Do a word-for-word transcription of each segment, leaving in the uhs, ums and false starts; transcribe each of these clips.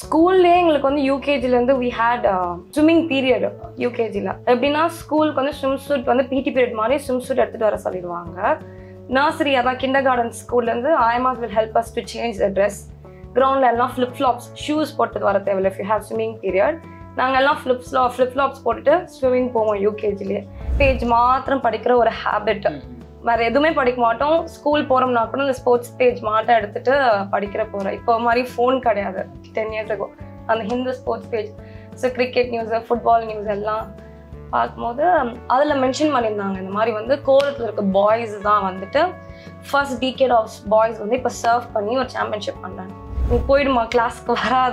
ஸ்கூல்லே எங்களுக்கு வந்து யூகேஜிலேருந்து வி ஹேட் ஸ்விம்மிங் பீரியட் யூகேஜியில். எப்படின்னா ஸ்கூலுக்கு வந்து ஸ்விம் சூட் வந்து பிடி பீரியட் மாதிரி ஸ்விம் சூட் எடுத்துகிட்டு வர சொல்லிடுவாங்க. நர்சரி அதான் கிண்டர் கார்டன் ஸ்கூல்லேருந்து ஐஎம்ஆஸ் will help us to change the dress. கிரவுண்டில் எல்லாம் ஃப்ளிப் ஃப்ளாப்ஸ் ஷூஸ் போட்டு வர தேவையில்லை. If you have swimming period நாங்கள் எல்லாம் ஃப்ளிப் ஃப்ளா ஃப்ளிப் ஃப்ளாப்ஸ் போட்டுட்டு ஸ்விம்மிங் போவோம் யூகேஜிலேயே. பேஜ் மாத்திரம் படிக்கிற ஒரு ஹேபிட், வேறு எதுவுமே படிக்க மாட்டோம். ஸ்கூல் போகிறோம்னா கூட இந்த ஸ்போர்ட்ஸ் பேஜ் மாட்டம் எடுத்துகிட்டு படிக்கிற போகிறோம். இப்போ மாதிரி ஃபோன் கிடையாது. டென் இயர்ஸ் இருக்கும் அந்த Hindu sports page. So cricket news, football news எல்லாம் பார்க்கும்போது அதில் மென்ஷன் பண்ணியிருந்தாங்க இந்த மாதிரி வந்து கோலத்தில் இருக்க பாய்ஸ் தான் வந்துட்டு ஃபர்ஸ்ட் டீகேட் ஆஃப் பாய்ஸ் வந்து இப்போ சர்வ் பண்ணி ஒரு சாம்பியன்ஷிப் பண்ணுறாங்க. நீ போயிடுமா கிளாஸ்க்கு வராத.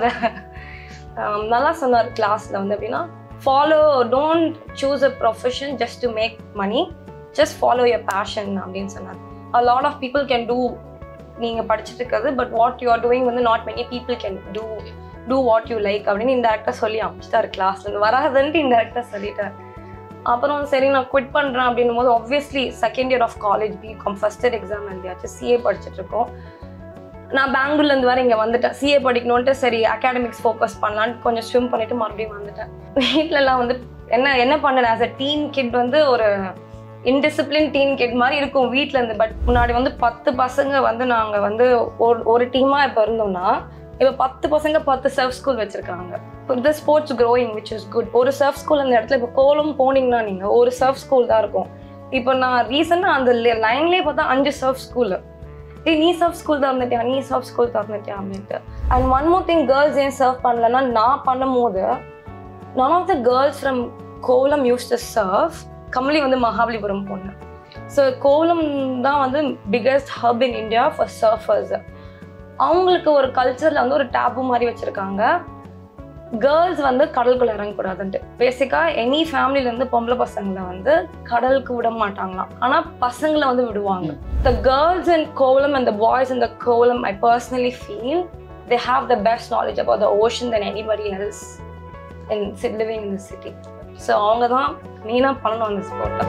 நல்லா சொன்னார் கிளாஸில் வந்து எப்படின்னா follow don't choose a profession just to make money, just follow your passion அப்படின்னு சொன்னாங்க. a lot of people can do நீங்க படிச்சிட்டு இருக்கிறது, but what you are doing வந்து not many people can do do what you like அப்படின்னு இன்டெரக்டா சொல்லி அமிச்சிட்டாரு கிளாஸ்ல இருந்து. வராதுன்ட்டு இன்டெரக்டா சொல்லிட்டாரு. அப்புறம் சரி நான் குவிட் பண்றேன் அப்படின்னும் போது obviously second year of college BCom first year exam எழுதியாச்சு. சிஏ படிச்சுட்டு இருக்கோம். நான் பெங்களூர்ல இருந்து வர இங்க வந்துட்டேன் சிஏ படிக்கணும்ட்டு. சரி அகாடமிக்ஸ் ஃபோக்கஸ் பண்ணலான்னு கொஞ்சம் ஸ்விம் பண்ணிட்டு மறுபடியும் வந்துட்டேன். வீட்டுல எல்லாம் வந்து என்ன என்ன பண்ணேன் ஆஸ் அ டீன் கிட் வந்து ஒரு இன்டிசிப்ளின் டீன் கிட் மாதிரி இருக்கும் வீட்டில் இருந்து. பட் முன்னாடி வந்து பத்து பசங்க வந்து நாங்கள் வந்து ஒரு ஒரு டீமாக இப்போ இருந்தோம்னா இப்போ பத்து பசங்க பத்து சர்ஃப் ஸ்கூல் வச்சுருக்காங்க. இந்த sports growing which is good. ஒரு சர்ஃப் ஸ்கூல் அந்த இடத்துல இப்போ கோலம் போனீங்கன்னா நீங்கள் ஒரு சர்ஃப் ஸ்கூல் தான் இருக்கும். இப்போ நான் ரீசெண்டாக அந்த லைன்லேயே பார்த்தா அஞ்சு சர்ஃப் ஸ்கூலு. ஏய் நீ சர்ஃப் ஸ்கூல் தான் இருந்துட்டியா, நீ சர்ஃப் ஸ்கூல் தான் இருந்துட்டியா அப்படின்ட்டு. And one more thing, girls ஏன் சர்வ் பண்ணலன்னா நான் பண்ணும் போது none of the girls from கோலம் used to surf. கமலி வந்து மகாபலிபுரம் பொண்ணு. ஸோ கோலம் தான் வந்து biggest hub in India for surfers. அவங்களுக்கு ஒரு கல்ச்சரில் வந்து ஒரு டேபு மாதிரி வச்சுருக்காங்க, கேர்ள்ஸ் வந்து கடலுக்குள்ள இறங்கக்கூடாதுன்ட்டு. பேசிக்காக எனி ஃபேமிலியிலேருந்து பொம்பளை பசங்களை வந்து கடலுக்கு விட மாட்டாங்களாம், ஆனால் பசங்களை வந்து விடுவாங்க. த கேர்ள்ஸ் இன் கோலம் and the boys in the Kovalam I personally feel they have the best knowledge about the ocean than anybody else in living in the city. So அவங்க தான் மெயினாக பண்ணணும் அந்த ஸ்போர்ட்டை.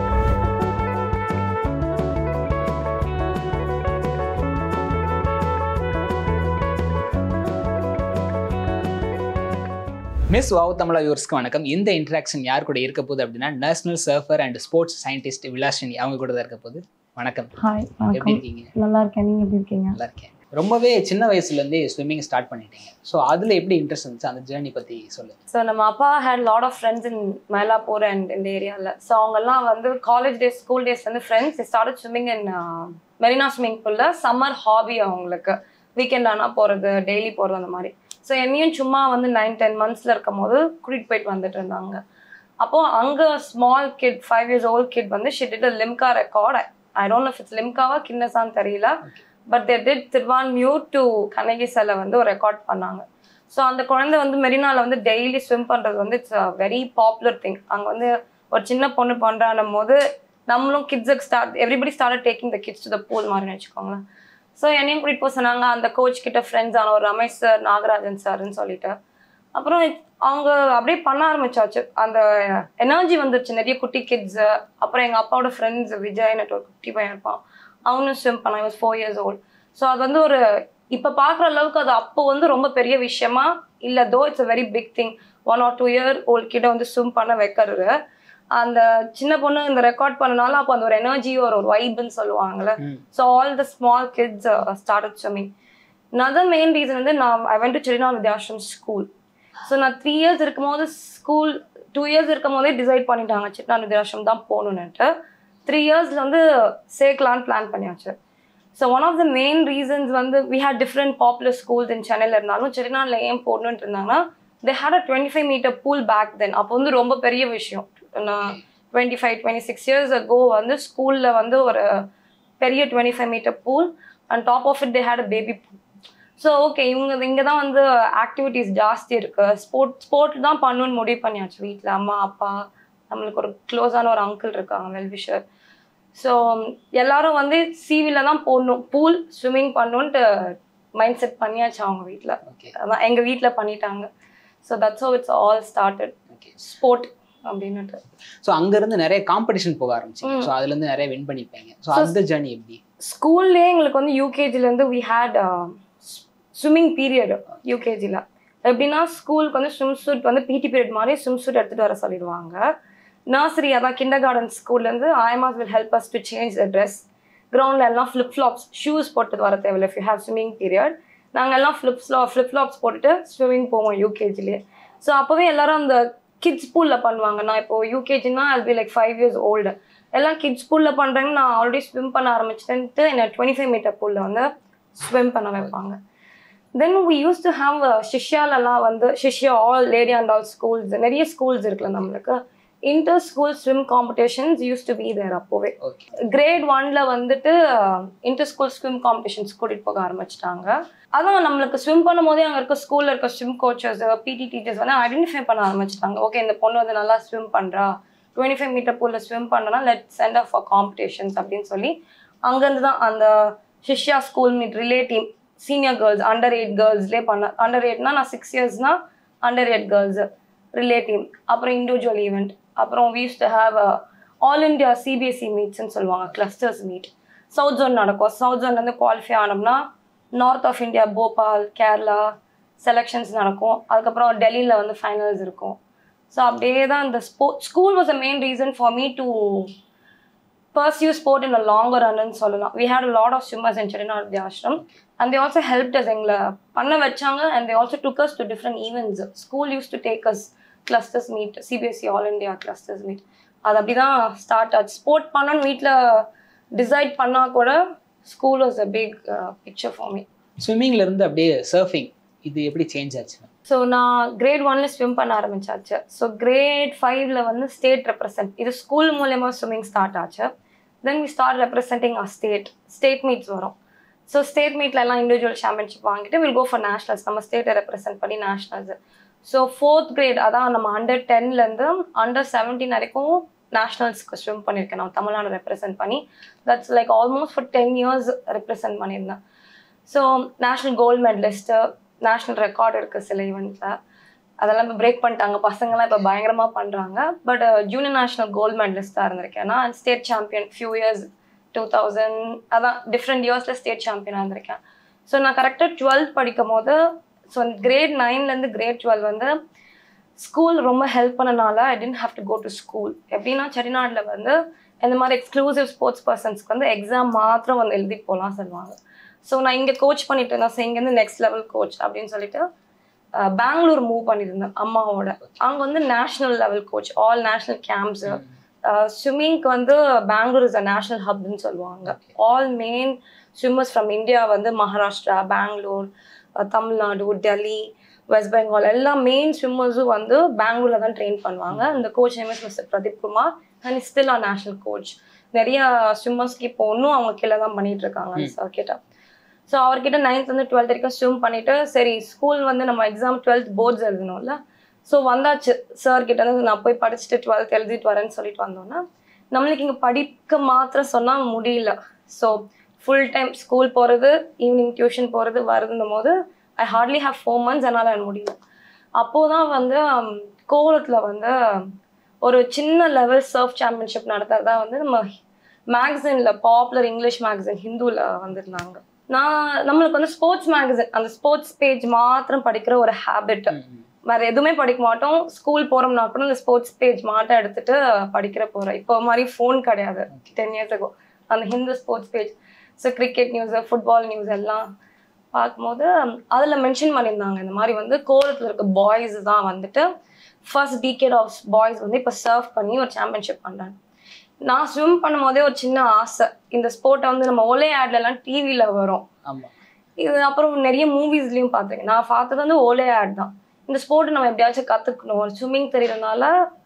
மிஸ் வாவ் தமிழா வியூவர்ஸ்க்கு வணக்கம். இந்த இன்ட்ராக்ஷன் யார் கூட இருக்க போகுது அப்படின்னா national surfer and sports scientist Vilashini அவங்க கூட தான் இருக்க போகுது. வணக்கம். ஹாய். எப்படி இருக்கீங்க? நல்லா இருக்கேன். நீங்கள் எப்படி இருக்கீங்க? நல்லா இருக்கேன். ரொம்பவே சின்ன வயசுலேருந்தே ஸ்விம்மிங் ஸ்டார்ட் பண்ணிட்டீங்க. ஸோ அதில் எப்படி இன்ட்ரெஸ்ட் இருந்துச்சு, அந்த ஜேர்னி பற்றி சொல்லுங்கள். ஸோ நம்ம அப்பா had lot of friends in Mylapore and இந்த ஏரியாவில். ஸோ அவங்கெல்லாம் வந்து காலேஜ் டேஸ் ஸ்கூல் டேஸ் வந்து friends start swimming in Marina swimming பூலில். சம்மர் ஹாபி அவங்களுக்கு, வீக்கெண்ட் ஆனால் போகிறது, டெய்லி போகிறது அந்த மாதிரி. ஸோ என்னையும் சும்மா வந்து நைன் டென் மந்த்ஸில் இருக்கும் போது கூட்டிகிட்டு போயிட்டு வந்துட்டு இருந்தாங்க. அப்போது அங்கே small kid five years old kid வந்து she did a Limca record. I don't know if it's லிம்காவா கின்னஸான்னு தெரியல, but they did Thiruvanmiyur to Kannagi சிலை வந்து ஒரு ரெக்கார்ட் பண்ணாங்க. ஸோ அந்த குழந்தை வந்து மெரினாவில் வந்து டெய்லி ஸ்விம் பண்ணுறது வந்து it's a very popular thing. அங்கே வந்து ஒரு சின்ன பொண்ணு பண்ணுறான்னும் போது நம்மளும் கிட்ஸுக்கு start everybody start taking the kids to the pool மாதிரின்னு வச்சுக்கோங்களேன். ஸோ என்னையும் கூட்டிகிட்டு போக சொன்னாங்க. அந்த கோச் கிட்ட ஃப்ரெண்ட்ஸ் ஆன ஒரு ரமேஷ் சார், நாகராஜன் சார்ன்னு சொல்லிட்டு. அப்புறம் அவங்க அப்படியே பண்ண ஆரம்பிச்சாச்சு. அந்த எனர்ஜி வந்துருச்சு. நிறைய குட்டி கிட்ஸு, அப்புறம் எங்கள் அப்பாவோட ஃப்ரெண்ட்ஸ் விஜய்னு ஒரு குட்டி பையன் இருப்பான், அவனும் ஸ்விம் பண்ணான். Was four years old. So அது வந்து ஒரு இப்போ பார்க்குற அளவுக்கு அது அப்போ வந்து ரொம்ப பெரிய விஷயமா இல்லை. Though it's a very big thing. One or two year old கிட்ட வந்து ஸ்விம் பண்ண வைக்கிறது. அந்த சின்ன பொண்ணு இந்த ரெக்கார்ட் பண்ணனால அப்போ அந்த ஒரு எனர்ஜி ஒரு ஒரு வைப்னு சொல்லுவாங்கல்ல. So all the small kids started swimming. Another main reason வந்து நான் I went to Serina Vidyashram school. So நான் த்ரீ இயர்ஸ் இருக்கும் போது ஸ்கூல் டூ இயர்ஸ் இருக்கும் போதே டிசைட் பண்ணிட்டாங்க செரினா வித்யாஷ்ரம் தான் போகணுன்னுட்டு. த்ரீ இயர்ஸில் வந்து சேர்க்கலான்னு பிளான் பண்ணியாச்சு. So one of the main reasons வந்து we had different popular schools in சென்னையில் இருந்தாலும் செரினாவில் ஏன் போடணுன்ட்டு இருந்தாங்கன்னா they had a twenty five metre pool back then. அப்போ வந்து ரொம்ப பெரிய விஷயம். நான் twenty five twenty six years ago வந்து ஸ்கூலில் வந்து ஒரு பெரிய twenty five metre pool and top of it they had a baby pool. So okay இவங்க இங்கே தான் வந்து ஆக்டிவிட்டீஸ் ஜாஸ்தி இருக்குது. ஸ்போர்ட் ஸ்போர்ட் தான் பண்ணணுன்னு முடிவு பண்ணியாச்சு வீட்டில். அம்மா அப்பா, நம்மளுக்கு ஒரு க்ளோஸான ஒரு அங்கிள் இருக்காங்க வெல்விஷர். ஸோ எல்லாரும் வந்து சிவியில் தான் போடணும், பூல் ஸ்விம்மிங் பண்ணணுன்ட்டு மைண்ட் செட் பண்ணியாச்சு அவங்க வீட்டில். அதான் எங்கள் வீட்டில் பண்ணிட்டாங்க. So that's how it's all started sport அப்படின்னுட்டு. ஸோ அங்கேருந்து நிறைய காம்படிஷன் போக ஆரம்பிச்சிங்க. ஸோ அதுலேருந்து நிறைய வின் பண்ணிப்பீங்க. ஸோ அந்த ஜேர்னி எப்படி? ஸ்கூல்லேயே எங்களுக்கு வந்து யூகேஜிலேருந்து வி ஹேட் ஸ்விம்மிங் பீரியட் யூகேஜியில். எப்படின்னா ஸ்கூலுக்கு வந்து ஸ்விம் சூட் வந்து பிடி பீரியட் மாதிரி ஸ்விம் சூட் எடுத்துகிட்டு வர சொல்லிடுவாங்க. நர்சரி அதான் கிண்டர் கார்டன் ஸ்கூல்லேருந்து ஐஎம்ஆஸ் will help us to change the dress. கிரவுண்டில் எல்லாம் ஃப்ளிப் ஃப்ளாப்ஸ் ஷூஸ் போட்டு வர தேவையில்லை. If you have swimming period நாங்கள் எல்லாம் ஃப்ளிப் ஃப்ளா ஃப்ளிப் ஃப்ளாப்ஸ் போட்டுட்டு ஸ்விம்மிங் போவோம் யூகேஜிலேயே. ஸோ அப்போவே எல்லாரும் அந்த கிட்ஸ் பூலில் பண்ணுவாங்க. நான் இப்போது யூகேஜின்னா அது be like five years old. எல்லாம் கிட்ஸ் பூலில் பண்ணுறாங்க. நான் ஆல்ரெடி ஸ்விம் பண்ண ஆரம்பிச்சிட்டேன்ட்டு என்னை டுவெண்ட்டி ஃபைவ் மீட்டர் பூலில் வந்து ஸ்விம் பண்ண வைப்பாங்க. Then we use to have ஷிஷ்யாலெல்லாம் வந்து Sishya all lady and all schools நிறைய ஸ்கூல்ஸ் இருக்குல்ல நம்மளுக்கு. Inter school swim competitions use to be there. அப்போவே கிரேட் ஒன்ல வந்துட்டு இன்டர் ஸ்கூல் ஸ்விம் காம்படிஷன்ஸ் கூட்டிகிட்டு போக ஆரம்பிச்சிட்டாங்க. அதான் நம்மளுக்கு ஸ்விம் பண்ணும் போதே அங்கே இருக்க ஸ்கூலில் இருக்க ஸ்விம் கோச்சஸ் பிடி டீச்சர்ஸ் வந்து ஐடென்டிஃபை பண்ண ஆரம்பிச்சிட்டாங்க. ஓகே இந்த பொண்ணு வந்து நல்லா ஸ்விம் பண்ணுறா, டுவெண்ட்டி ஃபைவ் மீட்டர் பூலில் ஸ்விம் பண்ணுறா, let send of for competitions அப்படின்னு சொல்லி அங்கேருந்து தான் அந்த Sishya school meet relay team senior girls under eight கேர்ள்ஸ்லேயே பண்ண. அண்டர் எயிட்னா நான் சிக்ஸ் இயர்ஸ்னா under eight girls relay team. அப்புறம் இண்டிவிஜுவல் ஈவெண்ட். அப்புறம் we used to have a all India C B S E மீட்ஸ்ன்னு சொல்லுவாங்க, கிளஸ்டர்ஸ் மீட். சவுத் ஜோன் நடக்கும். சவுத் ஜோன்லேருந்து குவாலிஃபை ஆனோம்னா north of India Bhopal Kerala selections நடக்கும். அதுக்கப்புறம் டெல்லியில் வந்து ஃபைனல்ஸ் இருக்கும். ஸோ அப்படியே தான் இந்த sport school was a main reason for me to pursue sport in a longer run ன்னு சொல்லலாம். We had a lot of swimmers in Chettinad Ashram and they also helped us எங்களை பண்ண வச்சாங்க and they also took us to different events. School used to take us clusters meet, C B S E All India clusters meet. அது அப்படி தான் start ஆச்சு. Sport பண்ணணும்னு வீட்டில் decide பண்ணால் கூட school was a big picture for me. ஸ்விம்மிங்லேருந்து அப்படியே சர்ஃபிங் இது எப்படி சேஞ்ச் ஆச்சு? ஸோ நான் கிரேட் ஒன்ல ஸ்விம் பண்ண ஆரம்பிச்சாச்சு. ஸோ கிரேட் ஃபைவ்ல வந்து ஸ்டேட் ரெப்ரசென்ட் இது ஸ்கூல் மூலயமா ஸ்விம்மிங் ஸ்டார்ட் ஆச்சு. Then we start representing a state state meets வரும். ஸோ ஸ்டேட் மீட்ல எல்லாம் இண்டிவிஜுவல் சாம்பியன்ஷிப் வாங்கிட்டு வில் கோ ஃபார் நேஷனல்ஸ். நம்ம ஸ்டேட்டை ரெப்ரசென்ட் பண்ணி நேஷனல்ஸ். ஸோ ஃபோர்த் கிரேட் அதான் நம்ம அண்டர் டென்லேருந்து அண்டர் செவன்டீன் வரைக்கும் நேஷ்னல்ஸ்க்கு ஸ்விம் பண்ணியிருக்கேன் நான் தமிழ்நாடு ரெப்ரசென்ட் பண்ணி. That's like almost for ten years represent பண்ணியிருந்தேன். So national gold medallist, national record இருக்குது சில ஈவெண்ட்டில். அதெல்லாம் இப்போ பிரேக் பண்ணிட்டாங்க பசங்கள்லாம் இப்போ பயங்கரமாக பண்ணுறாங்க. பட் ஜூனியர் நேஷ்னல் கோல்டு மெடலிஸ்ட்டாக இருந்திருக்கேன். நான் state champion few years two thousand அதான் டிஃப்ரெண்ட் இயர்ஸில் ஸ்டேட் சாம்பியனாக இருந்திருக்கேன். ஸோ நான் கரெக்டாக டுவெல்த் படிக்கும் போது ஸோ கிரேட் நைன்லேருந்து கிரேட் டுவெல் வந்து ஸ்கூல் ரொம்ப ஹெல்ப் பண்ணனால I didn't have to go to school. எப்படின்னா செட்டிநாட்டில் வந்து இந்த மாதிரி எக்ஸ்க்ளூசிவ் ஸ்போர்ட்ஸ் பர்சன்ஸ்க்கு வந்து எக்ஸாம் மாத்திரம் வந்து எழுதி போகலாம் சொல்லுவாங்க. ஸோ நான் இங்கே கோச் பண்ணிட்டு இருந்தேன். ஸோ இங்கேருந்து நெக்ஸ்ட் லெவல் கோச் அப்படின்னு சொல்லிட்டு பெங்களூர் மூவ் பண்ணியிருந்தேன் அம்மாவோட. அங்கே வந்து national level coach, all national camps. ஸ்விம்மிங்க்கு வந்து பெங்களூர் இஸ் அ நேஷ்னல் ஹப்னு சொல்லுவாங்க. All main swimmers from India வந்து மகாராஷ்டிரா, பெங்களூர், தமிழ்நாடு, டெல்லி, வெஸ்ட் பெங்கால் எல்லா மெயின் ஸ்விம்மர்ஸும் வந்து பெங்களூரில் தான் ட்ரெயின் பண்ணுவாங்க. இந்த coach name is mister Pradeep Kumar and still a national coach. நிறைய ஸ்விம்மர்ஸ்க்கு இப்போ ஒன்றும் அவங்க கீழே தான் பண்ணிட்டு இருக்காங்க அந்த சர்க்கிட்ட. ஸோ அவர்கிட்ட நைன்த்லேருந்து டுவெல்த் வரைக்கும் ஸ்விம் பண்ணிட்டு சரி ஸ்கூல் வந்து நம்ம எக்ஸாம் டுவெல்த் போர்ட்ஸ் எழுதணும்ல. ஸோ வந்தாச்சு சார்கிட்ட வந்து நான் போய் படிச்சுட்டு டுவெல்த் எழுதிட்டு வரேன்னு சொல்லிட்டு வந்தோன்னா நம்மளுக்கு இங்கே படிக்க மாத்திரம் சொன்னால் முடியல. ஸோ ஃபுல் டைம் ஸ்கூல் போகிறது, ஈவினிங் டியூஷன் போகிறது வருதுன்னும் போது I hardly have four months என்னால் எனக்கு முடியல. அப்போது தான் வந்து கோவளத்தில் வந்து ஒரு சின்ன லெவல் சர்ஃப் சாம்பியன்ஷிப் நடத்துறதா வந்து நம்ம மேகசினில் பாப்புலர் இங்கிலீஷ் மேகசின் ஹிந்துவில் வந்திருந்தாங்க. நான் நம்மளுக்கு வந்து ஸ்போர்ட்ஸ் மேகசின் அந்த ஸ்போர்ட்ஸ் பேஜ் மாத்திரம் படிக்கிற ஒரு ஹேபிட், வேறு எதுவுமே படிக்க மாட்டோம். ஸ்கூல் போகிறோம்னா கூட இந்த ஸ்போர்ட்ஸ் பேஜ் மாட்டம் எடுத்துகிட்டு படிக்கிற போகிறோம். இப்போ மாதிரி ஃபோன் கிடையாது. டென் இயர்ஸ் ஆகும் அந்த Hindu sports page. So cricket news, football news எல்லாம் பார்க்கும்போது அதில் மென்ஷன் பண்ணியிருந்தாங்க இந்த மாதிரி வந்து கோலத்தில் இருக்க பாய்ஸ் தான் வந்துட்டு ஃபர்ஸ்ட் டீகேட் ஆஃப் பாய்ஸ் வந்து இப்போ சர்வ் பண்ணி ஒரு சாம்பியன்ஷிப் பண்ணுறாங்க. நான் ஸ்விம் பண்ணும் போதே ஒரு சின்ன ஆசை, இந்த ஸ்போர்ட்டை வந்து நம்ம ஓலே ஆட்லலாம் டிவியில் வரும், இது அப்புறம் நிறைய மூவிஸ்லையும் பார்த்துருக்கேன். நான் பார்த்தது வந்து ஓலே ஆட் தான். இந்த ஸ்போர்ட்டை நம்ம எப்படியாச்சும் கற்றுக்கணும். ஸ்விம்மிங் தெரியறதுனால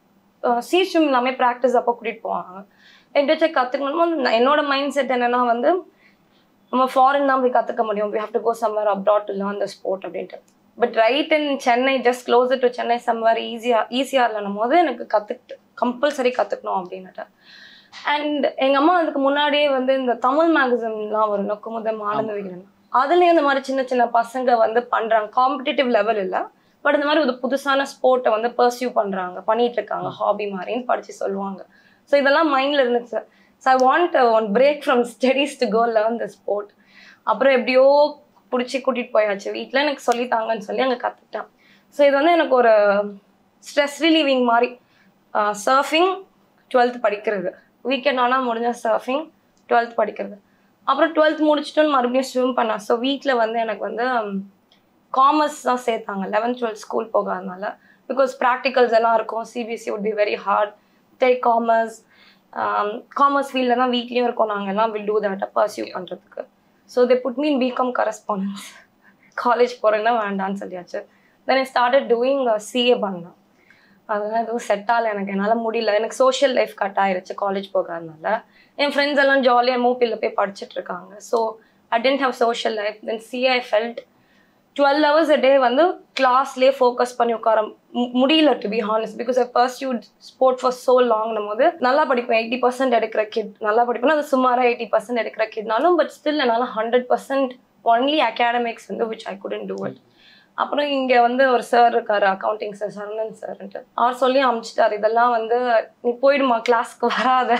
சீ ஸ்விம் எல்லாமே ப்ராக்டிஸ் அப்போ கூட்டிகிட்டு போவாங்க. எப்படியாச்சும் கற்றுக்கணும். என்னோட மைண்ட் செட் என்னென்னா வந்து நம்ம ஃபாரின் தான் போய் கற்றுக்க முடியும். We have to go somewhere abroad to learn the sport அப்படின்ட்டு. But right in Chennai, just closer to Chennai somewhere ஈஸியாக ஈஸியாக இல்லைன்னும் போது எனக்கு கற்றுக்கிட்டு கம்பல்சரி கற்றுக்கணும் அப்படின்னுட்டு. அண்ட் எங்கள் அம்மா அதுக்கு முன்னாடியே வந்து இந்த தமிழ் மேகசின்லாம் வரும், நொக்குமுதம், ஆனந்த விகடன், அதுலேயும் இந்த மாதிரி சின்ன சின்ன பசங்க வந்து பண்ணுறாங்க. காம்படிட்டிவ் லெவல் இல்லை, பட் இந்த மாதிரி ஒரு புதுசான ஸ்போர்ட்டை வந்து பர்சியூ பண்ணுறாங்க, பண்ணிட்டு இருக்காங்க ஹாபி மாதிரின்னு படித்து சொல்லுவாங்க. ஸோ இதெல்லாம் மைண்டில் இருந்துச்சு. So I want one break from studies to go learn the sport. அப்புறம் எப்படியோ பிடிச்சி கூட்டிகிட்டு போயாச்சு. வீட்டில் எனக்கு சொல்லித்தாங்கன்னு சொல்லி அங்கே கற்றுக்கிட்டேன். ஸோ இது வந்து எனக்கு ஒரு ஸ்ட்ரெஸ் ரிலீவிங் மாதிரி. சர்ஃபிங் டுவெல்த் படிக்கிறது, வீக்கெண்ட் ஆனால் முடிஞ்ச சர்ஃபிங், டுவெல்த் படிக்கிறது. அப்புறம் டுவெல்த் முடிச்சுட்டு மறுபடியும் ஸ்விம் பண்ணேன். ஸோ வீட்டில் வந்து எனக்கு வந்து காமர்ஸ் தான் சேர்த்தாங்க லெவன்த் டுவெல்த் ஸ்கூல் போகாதனால. பிகாஸ் ப்ராக்டிகல்ஸ் எல்லாம் இருக்கும், CBSE would be very hard, take commerce. Commerce ஃபீல்டில் தான் வீட்லேயும் இருக்கோம், நாங்கள் எல்லாம் வில் டூ தட் பர்சியூ பண்ணுறதுக்கு. So they put me in BCom correspondence. College போகிறேன்னா வேண்டான்னு சொல்லியாச்சு. Then I started doing CA பண்ணேன். அதெல்லாம் எதுவும் செட் ஆகலை எனக்கு, என்னால் முடியல. எனக்கு சோஷியல் லைஃப் கட் ஆயிடுச்சு காலேஜ் போகாதனால. என் ஃப்ரெண்ட்ஸ் எல்லாம் ஜாலியாக மூப்பியில் போய் படிச்சுட்டு இருக்காங்க. So I didn't have social life. Then CA I felt twelve hours a day வந்து கிளாஸ்லேயே ஃபோக்கஸ் பண்ணி உட்கார முடியல, to be honest. Because I pursued sport for so லாங்னும் போது நல்லா படிப்பேன். எயிட்டி பர்சன்ட் எடுக்கிற கிட் நல்லா படிப்பேன். அது சுமாராக எயிட்டி பர்சன்ட் எடுக்கிற கிட்னாலும் பட் ஸ்டில் என்னால் ஹண்ட்ரட் பர்சன்ட் ஒன்லி அகாடமிக்ஸ் வந்து which I couldn't do it. அப்புறம் இங்கே வந்து ஒரு சார் இருக்காரு, அக்கௌண்டிங் சார், சரவணன் சார்ன்ட்டு. அவர் சொல்லி அனுப்பிச்சிட்டார், இதெல்லாம் வந்து நீ போயிடுமா கிளாஸ்க்கு வராத.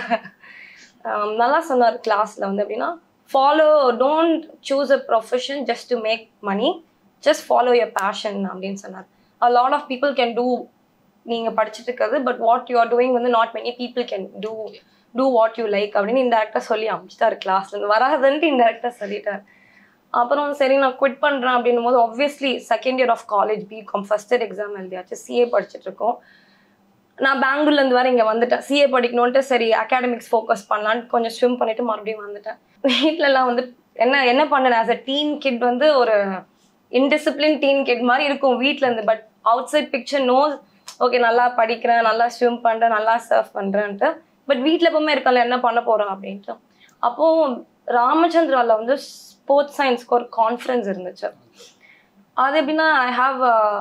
நல்லா சொன்னார் கிளாஸில் வந்து எப்படின்னா, follow, don't choose a profession just to make money, just follow your passion அப்படின்னு சொன்னார். a lot of people can do நீங்கள் படிச்சுட்டு இருக்கிறது, but what you are doing வந்து not many people can do do what you like அப்படின்னு இன்டெரக்டாக சொல்லி அனுப்பிச்சிட்டார் கிளாஸ்லேருந்து. வராதுன்ட்டு இன்டெரக்டாக சொல்லிட்டார். அப்புறம் சரி நான் குவிட் பண்ணுறேன் அப்படின்னும் போது obviously second year of college BCom first year exam எழுதியாச்சு. சிஏ படிச்சுட்டு இருக்கோம். நான் பெங்களூர்லேருந்து வர இங்கே வந்துட்டேன் சிஏ படிக்கணுன்ட்டு. சரி அகாடமிக்ஸ் ஃபோக்கஸ் பண்ணலான்னு கொஞ்சம் ஸ்விம் பண்ணிவிட்டு மறுபடியும் வந்துட்டேன். வீட்டிலலாம் வந்து என்ன என்ன பண்ணேன் ஆஸ் அ டீன் கிட் வந்து ஒரு இன்டிசிப்ளின் டீன் கிட் மாதிரி இருக்கும் வீட்டிலேருந்து. But outside picture no, okay நல்லா படிக்கிறேன், நல்லா ஸ்விம் பண்ணுறேன், நல்லா சர்ஃப் பண்ணுறேன்ட்டு. பட் வீட்டில் எப்பவுமே இருக்கல என்ன பண்ண போகிறோம் அப்படின்ட்டு. அப்போது ராமச்சந்திராவில் வந்து ஸ்போர்ட்ஸ் சயின்ஸ்க்கு ஒரு கான்ஃபரன்ஸ் இருந்துச்சு. அது எப்படின்னா I have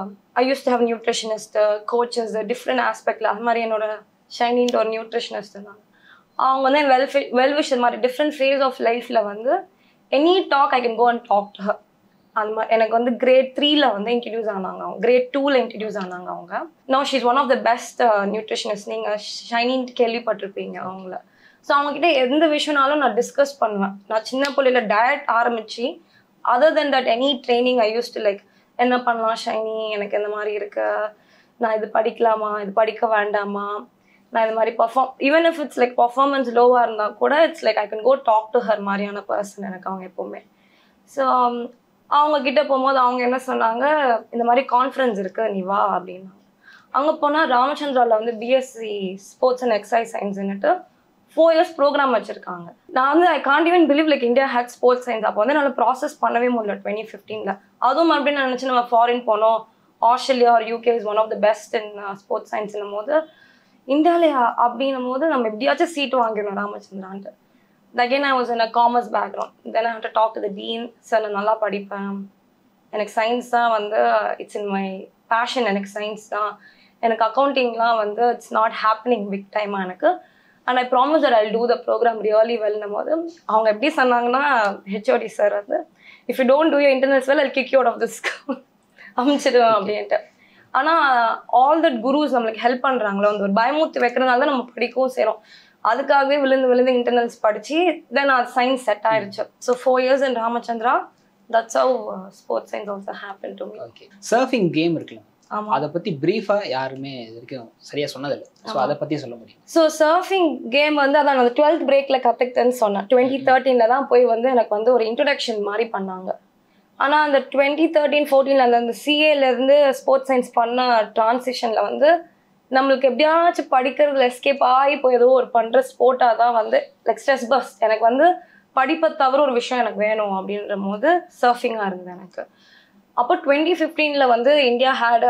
I used to have nutritionist coaches different ஆஸ்பெக்டில். அது மாதிரி என்னோட ஷைனின்ட்டு ஒரு நியூட்ரிஷனிஸ்ட் இருந்தாங்க. அவங்க வந்து வெல் வெல் விஷர் மாதிரி டிஃப்ரெண்ட் ஃபேஸ் ஆஃப் லைஃப்பில் வந்து any talk I can go and talk to her. அந்த மாதிரி எனக்கு வந்து கிரேட் த்ரீல வந்து இன்ட்ரடியூஸ் ஆனாங்க அவங்க, கிரேட் டூவில் இன்ட்ரடியூஸ் ஆனாங்க அவங்க. No she is one of the best nutritionist. நீங்கள் ஷைனின்ட்டு கேள்விப்பட்டிருப்பீங்க அவங்கள. ஸோ அவங்ககிட்ட எந்த விஷயம்னாலும் நான் டிஸ்கஸ் பண்ணுவேன். நான் சின்ன பிள்ளையில டயட் ஆரம்பித்து other then that any training I used to like என்ன பண்ணலாம் ஷைனி, எனக்கு இந்த மாதிரி இருக்கு, நான் இது படிக்கலாமா, இது படிக்க வேண்டாமா, நான் இது மாதிரி perform even if it's like performance லோவாக இருந்தால் கூட it's like I can go talk to her மாதிரியான பர்சன் எனக்கு அவங்க எப்போவுமே. ஸோ அவங்க கிட்ட போகும்போது அவங்க என்ன சொன்னாங்க, இந்த மாதிரி கான்ஃபரன்ஸ் இருக்கு நீ வா அப்படின்னாங்க. அங்கே போனால் ராமச்சந்திராவில் வந்து பிஎஸ்சி ஸ்போர்ட்ஸ் அண்ட் எக்ஸசைஸ் சயின்ஸ்ன்னுட்டு ஃபோர் இயர்ஸ் ப்ரோக்ராம் வச்சுருக்காங்க. நான் வந்து I can't even believe like India had sports science. அப்போ வந்து என்னால் ப்ராசஸ் பண்ணவே முடியல டுவெண்ட்டி ஃபிஃப்டீனில். அதுவும் மறுபடியும் நான் நினச்சி நம்ம ஃபாரின் போனோம், Australia or UK is one of the best in sports சயின்ஸ்னும் போது இந்தியாவிலையா அப்படின்னும் போது நம்ம எப்படியாச்சும் சீட்டு வாங்கிடணும் ராமச்சந்திரான்ட்டு. Again, I was in a commerce background. Then I had to talk to the dean. Sir, நான் நல்லா படிப்பேன், எனக்கு சயின்ஸ் தான் வந்து இட்ஸ் இன் மை பேஷன், எனக்கு சயின்ஸ் தான், எனக்கு அக்கௌண்டிங்லாம் வந்து இட்ஸ் நாட் ஹேப்பனிங் பிக் டைமாக எனக்கு. And I promise that I will do the program really வெல்னும் போது அவங்க எப்படி சொன்னாங்கன்னா, ஹெச்ஓடி சார் வந்து if you don't do your internals well I'll kick you out of this அமுச்சிடுவேன் அப்படின்ட்டு. ஆனால் ஆல் தட் குருஸ் நம்மளுக்கு ஹெல்ப் பண்ணுறாங்களோ, அந்த ஒரு பயமூத்து வைக்கிறதுனால தான் நம்ம படிக்கவும் செய்கிறோம். அதுக்காகவே விழுந்து விழுந்து இன்டர்னல்ஸ் படிச்சு தென் அது சயின்ஸ் செட் ஆயிடுச்சு. So four years in Ramachandra, that's how sports science also happen to me. Okay, surfing game இருக்குல்ல, ஆமாம், அதை பற்றி ப்ரீஃபாக யாருமே இது வரைக்கும் சரியாக சொன்னதில்லை. ஸோ அதை பற்றி சொல்ல முடியும். ஸோ சர்ஃபிங் கேம் வந்து அதான் நான் டுவெல்த் பிரேக்கில் கற்றுக்கிட்டேன்னு சொன்னேன். டுவெண்ட்டி தேர்ட்டீனில் தான் போய் வந்து எனக்கு வந்து ஒரு இன்ட்ரடக்ஷன் மாதிரி பண்ணாங்க. ஆனால் அந்த டுவெண்ட்டி தேர்ட்டீன் ஃபோர்டீனில் அந்த அந்த சிஏலேருந்து ஸ்போர்ட்ஸ் சயின்ஸ் பண்ண ட்ரான்சிஷனில் வந்து நம்மளுக்கு எப்படியாச்சும் படிக்கிறதுல எஸ்கேப் ஆகி போய் ஏதோ ஒரு பண்ணுற ஸ்போர்ட்டாக தான் வந்து லைக் ஸ்ட்ரெஸ் பஸ். எனக்கு வந்து படிப்பை தவிர ஒரு விஷயம் எனக்கு வேணும் அப்படின்ற போது சர்ஃபிங்காக இருந்தது எனக்கு. அப்போ டுவெண்ட்டி ஃபிஃப்டீனில் வந்து India had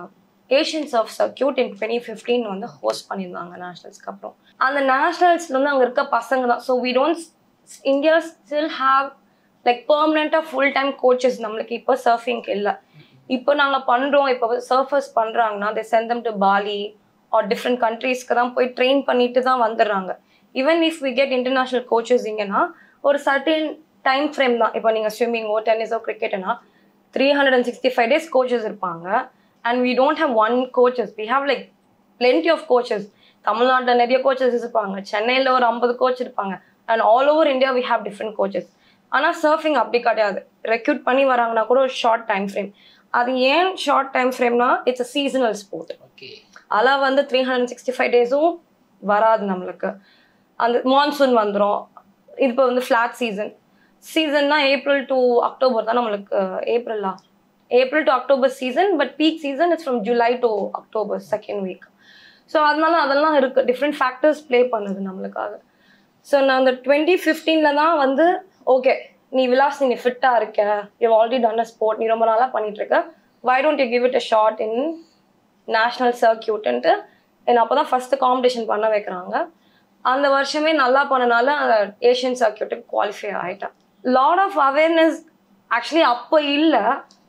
Asian surf circuit in twenty fifteen வந்து ஹோஸ்ட் பண்ணியிருந்தாங்க நேஷ்னல்ஸ்க்கு அப்புறம். அந்த நேஷ்னல்ஸ்ல வந்து அங்கே இருக்க பசங்க தான். So we don't India still have like பெர்மனெண்ட்டாக ஃபுல் டைம் கோச்சஸ் நம்மளுக்கு இப்போ சர்ஃபிங்க்கு இல்லை. இப்போ நாங்கள் பண்ணுறோம், இப்போ சர்ஃபர்ஸ் பண்ணுறாங்கன்னா they sent them to Bali or different கண்ட்ரீஸ்க்கு தான் போய் ட்ரெயின் பண்ணிட்டு தான் வந்துடுறாங்க. Even if we get international coaches இங்கன்னா ஒரு சர்டன் டைம் ஃப்ரேம் தான். இப்போ நீங்கள் ஸ்விம்மிங்கோ டென்னிஸோ கிரிக்கெட்னா three hundred and sixty five days coaches இருப்பாங்க. And we don't have one coaches, we have like plenty of coaches. தமிழ்நாட்டில் நிறைய கோச்சஸ் இருப்பாங்க, சென்னையில் ஒரு ஐம்பது கோச் இருப்பாங்க, and all over India we have different coaches. ஆனால் சர்ஃபிங் அப்படி கிடையாது. ரெக்ரூட் பண்ணி வராங்கன்னா கூட ஒரு ஷார்ட் டைம் ஃப்ரேம். அது ஏன் ஷார்ட் டைம் ஃப்ரேம்னா it's a seasonal sport. Okay, அలా வந்து த்ரீ ஹண்ட்ரட் சிக்ஸ்டி ஃபைவ் டேஸும் வராது நம்மளுக்கு. அந்த மான்சூன் வந்துடும். இப்போ வந்து ஃப்ளாட் சீசன் சீசன்னா ஏப்ரல் டு அக்டோபர் தான் நம்மளுக்கு. ஏப்ரலா April to October season, but peak season it's from July to October second week. So அதனால அதெல்லாம் இருக்குது, டிஃப்ரெண்ட் ஃபேக்டர்ஸ் ப்ளே பண்ணுது நம்மளுக்காக. ஸோ நான் அந்த டுவெண்ட்டி ஃபிஃப்டீனில் தான் வந்து ஓகே நீ விலாஸ் நீ ஃபிட்டாக இருக்க, you already done a sport, நீ ரொம்ப நாளாக பண்ணிகிட்ருக்க, why don't you give it a shot in national சர்க்கியூட்டுன்ட்டு என்னை அப்போ தான் ஃபஸ்ட்டு காம்படிஷன் பண்ண வைக்கிறாங்க. அந்த வருஷமே நல்லா பண்ணனால அந்த ஏஷியன் சர்க்கியூட்டுக்கு குவாலிஃபை ஆகிட்டேன். லாட் ஆஃப் அவேர்னஸ் ஆக்சுவலி அப்போ இல்லை,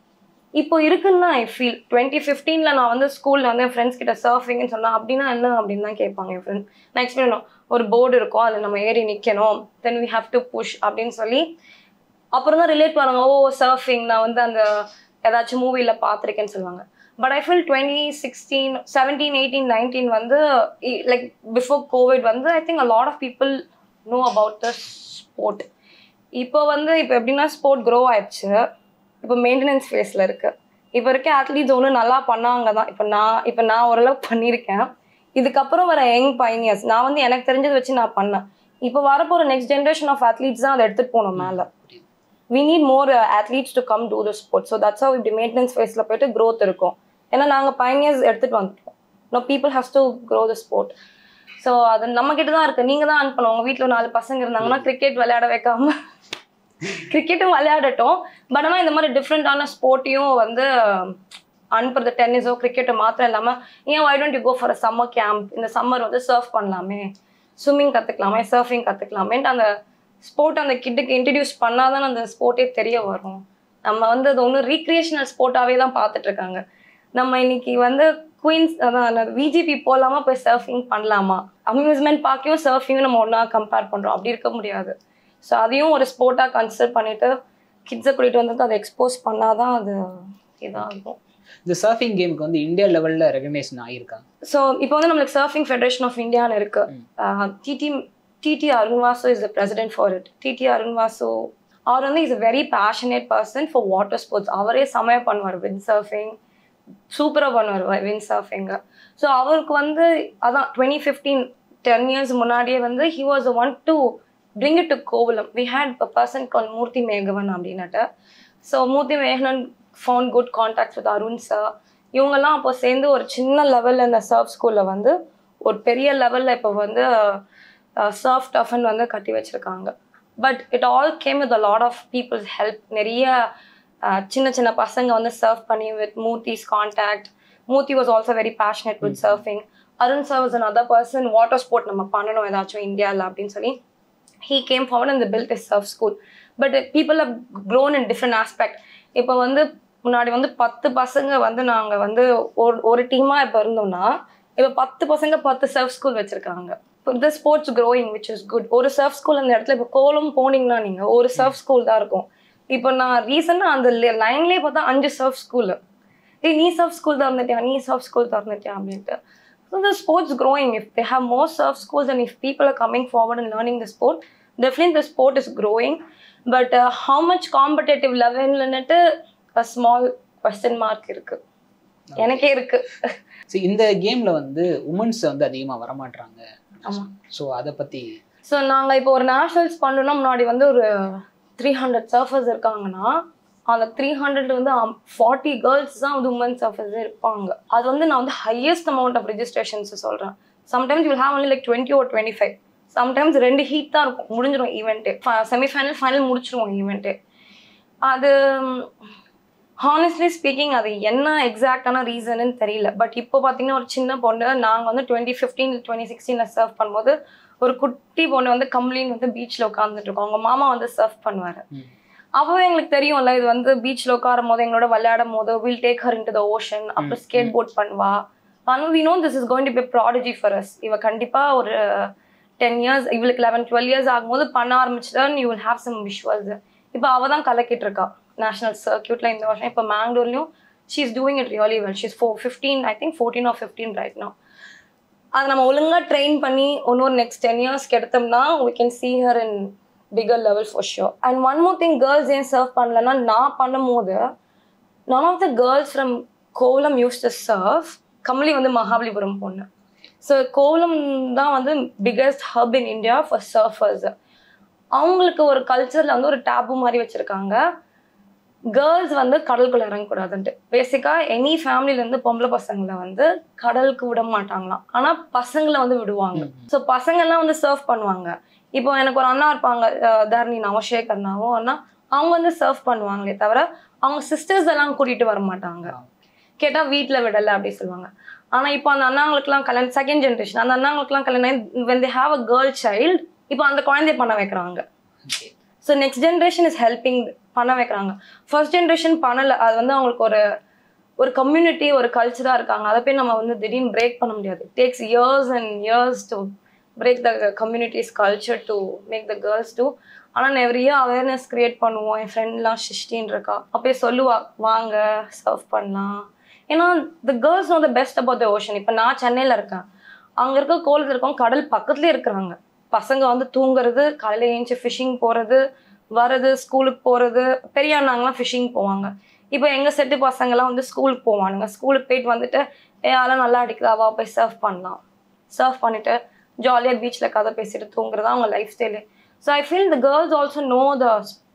இப்போ இருக்குன்னு தான் ஐ ஃபீல். டுவெண்ட்டி ஃபிஃப்டீனில் நான் வந்து ஸ்கூலில் வந்து என் ஃப்ரெண்ட்ஸ் கிட்ட சர்ஃபிங்னு சொன்னால் அப்படின்னா என்ன அப்படின்னு தான் கேட்பாங்க என் ஃப்ரெண்ட்ஸ். நான் எக்ஸ்பிளைன் பண்ணுவோம், ஒரு போர்டு இருக்கும், அதில் நம்ம ஏறி நிற்கணும், then we have to push அப்படின்னு சொல்லி அப்புறம் தான் ரிலேட் பண்ணுவாங்க. ஓ சர்ஃபிங் நான் வந்து அந்த ஏதாச்சும் மூவியில் பார்த்துருக்கேன்னு சொல்லுவாங்க. But I feel twenty sixteen seventeen eighteen nineteen வந்து லைக் பிஃபோர் கோவிட் வந்து I think a lot of people know about the sport. இப்போ வந்து இப்போ எப்படின்னா ஸ்போர்ட் க்ரோ ஆயிடுச்சு, இப்போ மெயின்டெனன்ஸ் ஃபேஸில் இருக்குது. இப்போ இருக்க அத்லீட்ஸ் ஒன்று நல்லா பண்ணாங்க தான். இப்போ நான் இப்போ நான் ஓரளவுக்கு பண்ணியிருக்கேன். இதுக்கப்புறம் வர யங் பைனியர்ஸ் நான் வந்து எனக்கு தெரிஞ்சதை வச்சு நான் பண்ணேன். இப்போ வரப்போகிற நெக்ஸ்ட் ஜென்ரேஷன் ஆஃப் அத்லீட்ஸ் தான் அதை எடுத்துகிட்டு போகணும் மேலே. we need more uh, athletes to come do the sport. So that's how இப்படி மெயின்டெனன்ஸ் ஃபேஸில் போய்ட்டு க்ரோத் இருக்கும். ஏன்னா நாங்கள் பைனியர்ஸ் எடுத்துகிட்டு வந்துட்டோம். No people has to grow the sport. So அது நம்மக்கிட்ட தான் இருக்குது. நீங்கள் தான் அனுப்பணும். உங்கள் வீட்டில் நாலு பசங்க இருந்தாங்கன்னா கிரிக்கெட் விளையாட வைக்காம கிரிக்கெட்டும் விளையாடட்டும், பட் ஆனால் இந்த மாதிரி டிஃப்ரெண்ட்டான ஸ்போர்ட்டையும் வந்து அனுப்புறது. டென்னிஸோ கிரிக்கெட்டோ மாத்திரம் இல்லாமல் ஏன் why don't you go for a summer camp, இந்த சம்மர் வந்து சர்ஃப் பண்ணலாமே, ஸ்விம்மிங் கற்றுக்கலாமே, சர்ஃபிங் கற்றுக்கலாமேன்ட்டு அந்த ஸ்போர்ட் அந்த கிட்டுக்கு இன்ட்ரடியூஸ் பண்ணால் தான் அந்த ஸ்போர்ட்டே தெரிய வரும். நம்ம வந்து அது ஒன்றும் ரீக்ரியேஷனல் ஸ்போர்ட்டாகவே தான் பார்த்துட்ருக்காங்க. நம்ம இன்னைக்கு வந்து குயின்ஸ் அதான் விஜிபி போகலாமா, போய் சர்ஃபிங் பண்ணலாமா, அம்யூஸ்மெண்ட் பார்க்கையும் சர்ஃபிங்கும் நம்ம ஒன்றா கம்பேர் பண்ணுறோம். அப்படி இருக்க முடியாது. ஸோ அதையும் ஒரு ஸ்போர்ட்டாக கன்சிடர் பண்ணிவிட்டு கிட்ஸை கூட்டிகிட்டு வந்து அதை எக்ஸ்போஸ் பண்ணால் தான் அது இதாக இருக்கும். இந்த சர்ஃபிங் கேமுக்கு வந்து இந்தியா லெவலில் ரெகக்னைசேஷன் ஆகியிருக்காங்க. ஸோ இப்போ வந்து நம்மளுக்கு சர்ஃபிங் ஃபெடரேஷன் ஆஃப் இந்தியான்னு இருக்குது. T T T T Arun Vasu is the president for it. T T Arun Vasu, அவர் வந்து is a very passionate person for water sports. அவரே செமையா பண்ணுவார் விண்ட் சர்ஃபிங், சூப்பராக பண்ணுவார் விண்ட் சர்ஃபிங்க. ஸோ அவருக்கு வந்து அதான் டுவெண்ட்டி ஃபிஃப்டீன் டென் இயர்ஸ் முன்னாடியே வந்து he was the one to bring it to Kovalam. We had a person called Murthy Megavan அப்படின்னுட்டு. ஸோ Murthy Megavan found good contacts with Arun sir. இவங்கெல்லாம் அப்போ சேர்ந்து ஒரு சின்ன லெவலில் இந்த சர்ஃப் ஸ்கூலில் வந்து ஒரு பெரிய லெவலில் இப்போ வந்து சர்ஃப் டஃபன் வந்து கட்டி வச்சுருக்காங்க. But it all came with a lot of people's help. நிறைய சின்ன சின்ன பசங்க வந்து சர்ஃப் பண்ணி with Murthy's contact. Murthy was also very passionate with surfing. Arun sir was another person, water sport நம்ம பண்ணணும் ஏதாச்சும் இந்தியாவில் அப்படின்னு சொல்லி he came forward and they built a surf school. But people have grown in different aspect. இப்போ வந்து முன்னாடி வந்து பத்து பசங்க வந்து நாங்கள் வந்து ஒரு ஒரு டீமாக இப்போ இருந்தோம்னா இப்போ பத்து பசங்க பத்து சர்ஃப் ஸ்கூல் வச்சுருக்காங்க. The sports growing, which is good. ஒரு சர்ஃப் ஸ்கூல் அந்த இடத்துல இப்போ கோலம் போனீங்கன்னா நீங்கள் ஒரு சர்ஃப் ஸ்கூல் தான் இருக்கும். இப்போ நான் ரீசெண்டாக அந்த லைன்லேயே பார்த்தா அஞ்சு சர்ஃப் ஸ்கூலு. ஏய் நீ சர்ஃப் ஸ்கூல் திறந்துட்டியா, நீ சர்ஃப் ஸ்கூல் திறந்துட்டியா அப்படின்ட்டு. So the sports growing. If they have more surf schools and if people are coming forward and learning the sport, definitely the sport is growing. But uh, how much competitive level ன்னுட்டு a small question mark இருக்கு. எனக்கே இருக்கு. So இந்த கேம்ல வந்து women's வந்து அதிகமாக வரமாட்டாங்க. ஆமாம். ஸோ அதை பற்றி ஸோ நாங்கள் இப்போ ஒரு நேஷனல்ஸ் பண்ணோம்னா முன்னாடி வந்து ஒரு த்ரீ ஹண்ட்ரட் சர்ஃபர்ஸ் இருக்காங்கன்னா அந்த த்ரீ ஹண்ட்ரட் வந்து ஃபார்ட்டி கேர்ள்ஸ் தான் வந்து உமன் சர்ஃபர்ஸ் இருப்பாங்க. அது வந்து நான் வந்து ஹையஸ்ட் அமௌண்ட் ஆஃப் ரெஜிஸ்ட்ரேஷன்ஸ் சொல்கிறேன். Sometimes will have only like twenty ஒரு டுவெண்ட்டி ஃபைவ். சம்டைம்ஸ் ரெண்டு ஹீட் தான் இருக்கும், முடிஞ்சிடும் ஈவெண்ட்டு. செமிஃபைனல் ஃபைனல் முடிச்சிருவோம் ஈவெண்ட்டு. அது ஹானஸ்ட்லி ஸ்பீக்கிங் அது என்ன எக்ஸாக்டான ரீசன்னு தெரியல. பட் இப்போ பார்த்தீங்கன்னா ஒரு சின்ன பொண்ணு நாங்கள் வந்து டுவெண்ட்டி ஃபிஃப்டீன் டுவெண்ட்டி சிக்ஸ்டீனில் சர்வ் பண்ணும்போது ஒரு குட்டி பொண்ணு வந்து கம்ப்ளீன் வந்து பீச்சில் உட்காந்துட்டு இருக்கோம். அவங்க மாமா வந்து சர்வ் பண்ணுவார். அப்போவே எங்களுக்கு தெரியும்ல இது வந்து பீச்சில் உட்காரும் போது எங்களோட விளையாடும் போது will take her in to the ocean. அப்புறம் ஸ்கேட் போர்ட் பண்ணுவா. ஆனால் we know this is going to be prodigy for us. இவ கண்டிப்பாக ஒரு டென் இயர்ஸ் இவளுக்கு லெவன் டுவெல் இயர்ஸ் ஆகும்போது பண்ண ஆரம்பிச்சுதான் you will have some visuals. இப்போ அவள் தான் கலக்கிட்டு இருக்கா நேஷனல் சர்க்கியூட்டில் இந்த வருஷம். இப்போ மேங்களூர்லையும் she is doing it really well. She is four fifteen I think fourteen or fifteen right now. அதை நம்ம ஒழுங்காக ட்ரெயின் பண்ணி இன்னொரு நெக்ஸ்ட் டென் இயர்ஸ்க்கு எடுத்தோம்னா we can see her in bigger level for sure. And one more thing, girls ஏன் serve பண்ணலன்னா நான் பண்ணும் போது none of the girls from Kovalam used to surf. Kamali வந்து மகாபலிபுரம் பொண்ணு. ஸோ கோவலம் தான் வந்து biggest hub in India for surfers. அவங்களுக்கு ஒரு கல்ச்சரில் வந்து ஒரு டேபு மாதிரி வச்சுருக்காங்க, கேர்ள்ஸ் வந்து கடலுக்குள்ள இறங்கக்கூடாதுன்ட்டு. பேசிக்காக எனி ஃபேமிலியிலேருந்து பொம்பளை பசங்களை வந்து கடலுக்கு விட மாட்டாங்களாம், ஆனால் பசங்களை வந்து விடுவாங்க. ஸோ பசங்கள்லாம் வந்து சர்ஃப் பண்ணுவாங்க. இப்போ எனக்கு ஒரு அண்ணா இருப்பாங்க, தர்ணினாவோ ஷேகர்னாவோ அண்ணா, அவங்க வந்து சர்ஃப் பண்ணுவாங்களே தவிர அவங்க சிஸ்டர்ஸ் எல்லாம் கூட்டிகிட்டு வர மாட்டாங்க. கேட்டால் வீட்டில் விடலை அப்படி சொல்லுவாங்க. ஆனால் இப்போ அந்த அண்ணாங்களுக்குலாம் கல்யாணம், செகண்ட் ஜென்ரேஷன், அந்த அண்ணாங்களுக்குலாம் கல்யாணம் when they have a girl child, இப்போ அந்த குழந்தைய பண்ண வைக்கிறாங்க. So next generation is helping பண்ண வைக்கிறாங்க. ஃபர்ஸ்ட் ஜென்ரேஷன் பண்ணலை, அது வந்து அவங்களுக்கு ஒரு ஒரு கம்யூனிட்டி ஒரு கல்ச்சராக இருக்காங்க, அதை போய் நம்ம வந்து திடீர்னு பிரேக் பண்ண முடியாது. It takes years and years to break the community's culture to make the girls do. ஆனால் நிறைய அவேர்னஸ் க்ரியேட் பண்ணுவோம். என் ஃப்ரெண்ட்லாம் ஷிஷ்டின்னு இருக்கா, அப்போயே சொல்லுவா வாங்க சர்ஃப் பண்ணலாம். ஏன்னா the girls know the best about the ocean. இப்போ நான் சென்னையில் இருக்கேன், அங்கே இருக்க கோலத்தில் இருக்கோம், கடல் பக்கத்துலேயே இருக்கிறாங்க. பசங்க வந்து தூங்குறது, காலையில் ஏஞ்சி ஃபிஷிங் போகிறது, வர்றது, ஸ்கூலுக்கு போகிறது. பெரிய அண்ணாங்கலாம் ஃபிஷிங் போவாங்க. இப்போ எங்கள் செட்டு பசங்கள்லாம் வந்து ஸ்கூலுக்கு போவானுங்க. ஸ்கூலுக்கு போயிட்டு வந்துட்டு ஏ அதெல்லாம் நல்லா அடிக்குதாவா போய் சர்ஃப் பண்ணலாம். சர்ஃப் பண்ணிவிட்டு ஜாலியாக பீச்சில் கதை பேசிட்டு தூங்குறதா அவங்க lifestyle. So I feel the girls also know the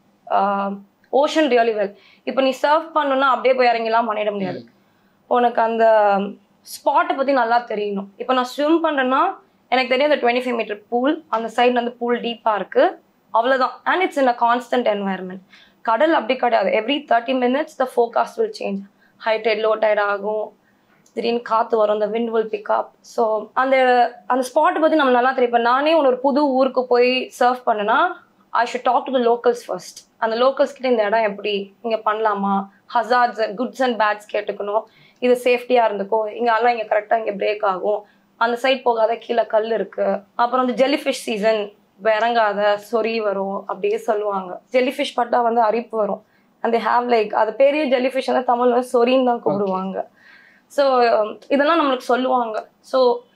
ocean really well. இப்போ நீ சர்ஃப் பண்ணணுன்னா அப்படியே போய் இறங்கிலாம் பண்ணிட முடியாது. உனக்கு அந்த ஸ்பாட்டை பற்றி நல்லா தெரியணும். இப்போ நான் ஸ்விம் பண்ணுறேன்னா எனக்கு தெரியும் அந்த டுவெண்ட்டி ஃபைவ் மீட்டர் பூல், அந்த சைடில் வந்து பூல் டீப்பாக இருக்குது, அவ்வளோதான். And it's in a constant environment. கடல் அப்படி கிடையாது. Every thirty minutes the forecast will change. High tide low tide ஆகும், திடீர்னு காற்று வரும், அந்த விண்ட் வில் பிக்அப். ஸோ அந்த அந்த ஸ்பாட்டை பற்றி நம்ம நல்லா தெரியும். இப்போ நானே ஒன்று ஒரு புது ஊருக்கு போய் சர்ஃப் பண்ணேன்னா I should talk to the locals first. அந்த லோக்கல்ஸ் கிட்ட இந்த இடம் எப்படி, இங்கே பண்ணலாமா, ஹசார்ட்ஸ் குட்ஸ் அண்ட் பேட்ஸ் கேட்டுக்கணும், இது சேஃப்டியாக இருந்துக்கோ, இங்கே எல்லாம் இங்கே கரெக்டாக இங்கே பிரேக் ஆகும், அந்த சைட் போகாத, கீழே கல் இருக்குது. அப்புறம் வந்து ஜெல்லி ஃபிஷ் சீசன், இறங்காத, சொறி வரும் அப்படியே சொல்லுவாங்க. ஜெல்லி ஃபிஷ் பட்டா வந்து அரிப்பு வரும். அந்த ஹேவ் லைக் அது பெரிய ஜெல்லி ஃபிஷ் வந்து தமிழ் வந்து சொரின்னு தான் கூப்பிடுவாங்க. ஸோ இதெல்லாம் நம்மளுக்கு சொல்லுவாங்க. So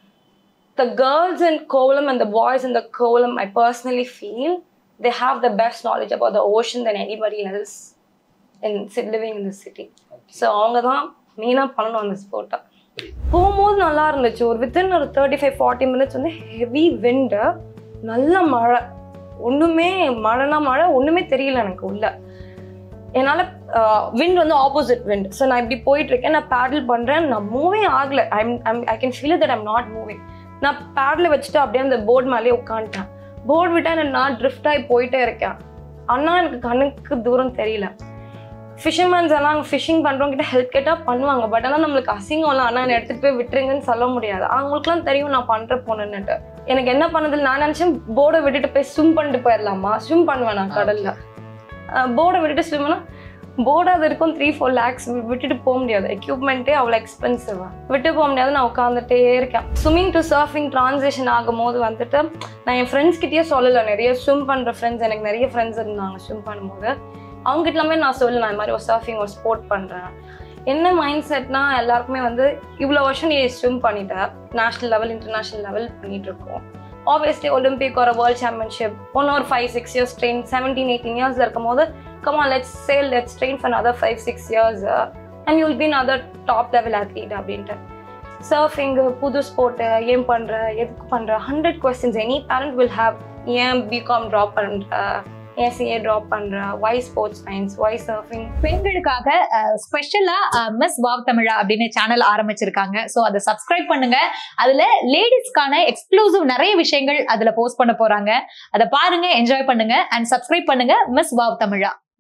the girls in Kovalam and the boys in the Kovalam I personally feel they have the best knowledge about the ocean than anybody else in living in the city. So அவங்க தான் மெயினாக பண்ணணும் அந்த ஸ்போர்ட்டை. போகும்போது நல்லா இருந்துச்சு. ஒரு வித்தின் ஒரு தேர்ட்டி ஃபைவ் ஃபார்ட்டி மினிட்ஸ் வந்து ஹெவி விண்டு, நல்ல மழை, ஒன்றுமே மழைனா மழை ஒன்றுமே தெரியல எனக்கு உள்ள. என்னால் விண்ட் வந்து ஆப்போசிட் விண்ட். ஸோ நான் இப்படி போயிட்டுருக்கேன், நான் பேடில் பண்ணுறேன், நான் மூவே ஆகலை. I'm I'm I can feel that I'm not moving. நான் பேடில் வச்சுட்டு அப்படியே அந்த போர்டு மேலேயே உட்காந்துட்டேன். போர்டு விட்டால் நான் ட்ரிஃப்ட் ஆகி போயிட்டே இருக்கேன். அண்ணா எனக்கு கண்ணுக்கு தூரம் தெரியல. ஃபிஷர்மேன்ஸ் எல்லாம் அங்கே ஃபிஷிங் பண்ணுறவங்கிட்ட ஹெல்ப் கேட்டால் பண்ணுவாங்க. பட் ஆனால் நம்மளுக்கு அசிங்கம்லாம் அண்ணா என்னை எடுத்துகிட்டு போய் விட்டுருங்கன்னு சொல்ல முடியாது. அவங்களுக்குலாம் தெரியும் நான் பண்ணுற பொண்ணுன்னுட்டு. எனக்கு என்ன பண்ணதில்லை, நான் நினச்சேன் போர்டை விட்டுட்டு போய் ஸ்விம் பண்ணிட்டு போயிடலாமா. ஸ்விம் பண்ணுவேன் நான் கடலில். போர்டை விட்டுட்டு ஸ்விம்னா போர்டு அது இருக்கும் த்ரீ ஃபோர் லேக்ஸ் விட்டுட்டு போக முடியாது. எக்யூப்மெண்ட்டே அவ்வளோ எக்ஸ்பென்சிவாக விட்டு போக முடியாது. நான் உட்காந்துட்டே இருக்கேன். ஸ்விம்மிங் டு சர்ஃபிங் ட்ரான்ஸேஷன் ஆகும் போது வந்துட்டு நான் என் ஃப்ரெண்ட்ஸ்கிட்டயே சொல்லலை. நிறைய ஸ்விம் பண்ணுற ஃப்ரெண்ட்ஸ் எனக்கு நிறைய ஃப்ரெண்ட்ஸ் இருந்தாங்க ஸ்விம் பண்ணும்போது. அவங்ககிட்ட எல்லாமே நான் சொல்லலை நான் இந்த மாதிரி ஒரு சர்ஃபிங் ஒரு ஸ்போர்ட் பண்ணுறேன். என்ன மைண்ட் செட்னா எல்லாருக்குமே வந்து இவ்வளோ வருஷம் நீ ஸ்விம் பண்ணிட்டேன், நேஷ்னல் லெவல் இன்டர்நேஷ்னல் லெவல் பண்ணிட்டு இருக்கோம். ஆப்வியஸ்லி ஒலிம்பிக் ஒரு வேர்ல்ட் சாம்பியன்ஷிப் ஒன் ஒரு five six years train seventeen eighteen years இருக்கும் போது come on let's say let's train for another five six years uh, and you'll be another top level athlete அப்படின்ட்டு. Surfing புது sport ஏன் பண்ணுற, எதுக்கு பண்ணுற, hundred questions any parent will have. ஏன் BCom drop பண்ணுற, ஏன் சிஏ ட்ராப் பண்ணுற, why sports science, why surfing. பெண்களுக்காக ஸ்பெஷலாக மிஸ் வாவ் தமிழா அப்படின்னு சேனல் ஆரம்பிச்சிருக்காங்க. ஸோ அதை சப்ஸ்கிரைப் பண்ணுங்க. அதில் லேடிஸ்க்கான எக்ஸ்க்ளூசிவ் நிறைய விஷயங்கள் அதில் போஸ்ட் பண்ண போகிறாங்க. அதை பாருங்க, என்ஜாய் பண்ணுங்க அண்ட் சப்ஸ்கிரைப் பண்ணுங்க மிஸ் வாவ் தமிழா.